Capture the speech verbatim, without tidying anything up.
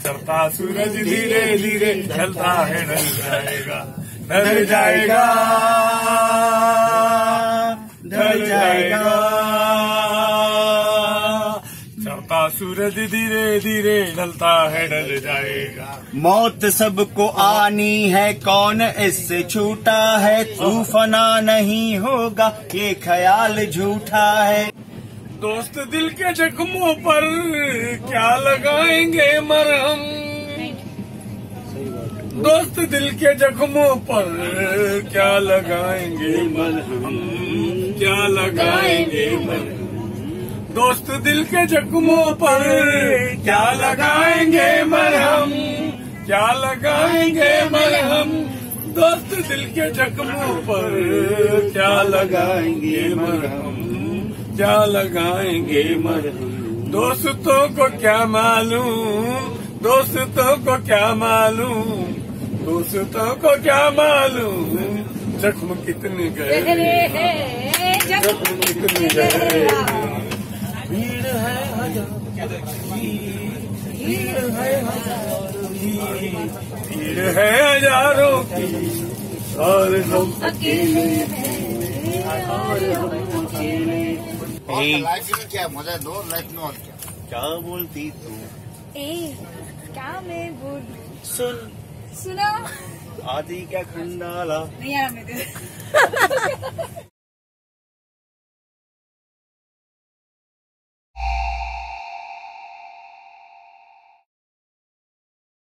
चढ़ता सूरज धीरे धीरे ढलता है, ढल जाएगा, ढल जाएगा, ढल जाएगा। चढ़ता सूरज धीरे धीरे ढलता है, ढल जाएगा। मौत सबको आनी है, कौन इससे छूटा है। तू फना नहीं होगा, ये ख्याल झूठा है। दोस्त दिल के जख्मों पर क्या लगाएंगे मरहम। दोस्त दिल के जख्मों पर क्या लगाएंगे मरहम, क्या लगाएंगे मरहम। दोस्त दिल के जख्मों पर क्या लगाएंगे मरहम, क्या लगाएंगे मरहम। दोस्त दिल के जख्मों पर क्या लगाएंगे मरहम, क्या लगाएंगे मरहम। दोस्तों को क्या मालूम, दोस्तों को क्या मालूम, दोस्तों को क्या मालूम। जख्म कितने गहरे, जख्म कितने गहरे। भीड़ है हजारों की, भीड़ है हजारों की, भीड़ है हजारों की, और हम अकेले हैं, और हम अकेले। लाइफ में क्या मजा, दो लाइफ में और क्या क्या बोलती तू? ए, क्या मैं बोल? सुन सुना आदि क्या खंडाला नहीं यार मैं